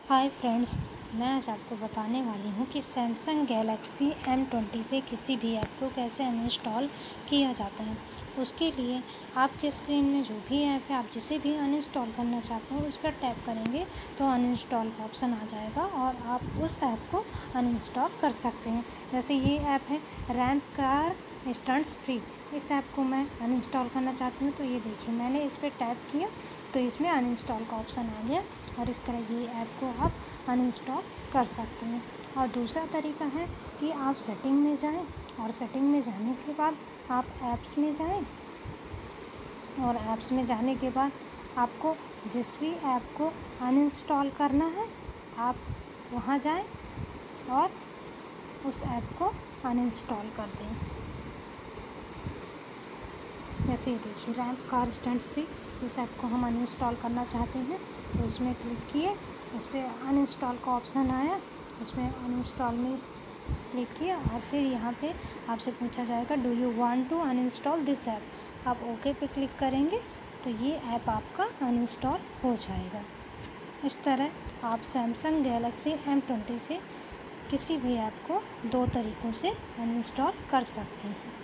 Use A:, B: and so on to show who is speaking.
A: Hi friends, मैं आज आपको बताने वाली हूँ कि सैमसंग गैलेक्सी M20 से किसी भी ऐप को कैसे अनइंस्टॉल किया जाता है। उसके लिए आपके स्क्रीन में जो भी ऐप है, आप जिसे भी अनइंस्टॉल करना चाहते हो उस पर टैप करेंगे तो अनइंस्टॉल का ऑप्शन आ जाएगा और आप उस ऐप को अनइंस्टॉल कर सकते हैं। जैसे ये ऐप है रैंप कार स्टंट्स फ्री। इस ऐप को मैं अनइंस्टॉल करना चाहती हूँ, तो ये देखिए मैंने इस पर टैप किया तो इसमें अनइंस्टॉल का ऑप्शन आ गया और इस तरह ये ऐप को आप अनइंस्टॉल कर सकते हैं। और दूसरा तरीका है कि आप सेटिंग में जाएं और सेटिंग में जाने के बाद आप ऐप्स में जाएं और ऐप्स में जाने के बाद आपको जिस भी ऐप को अनइंस्टॉल करना है आप वहां जाएं और उस ऐप को अनइंस्टॉल कर दें। जैसे ये देखिए रैंप कार स्टंट फ्री, इस ऐप को हम अनइंस्टॉल करना चाहते हैं तो इसमें क्लिक किए, इस पर अनइंस्टॉल का ऑप्शन आया, इसमें अनइंस्टॉल में क्लिक किया और फिर यहाँ पे आपसे पूछा जाएगा do you want to uninstall this app. आप ओके पे क्लिक करेंगे तो ये ऐप आपका अनइंस्टॉल हो जाएगा। इस तरह आप सैमसंग गैलेक्सी M20 से किसी भी ऐप को 2 तरीक़ों से अनइंस्टॉल कर सकते हैं।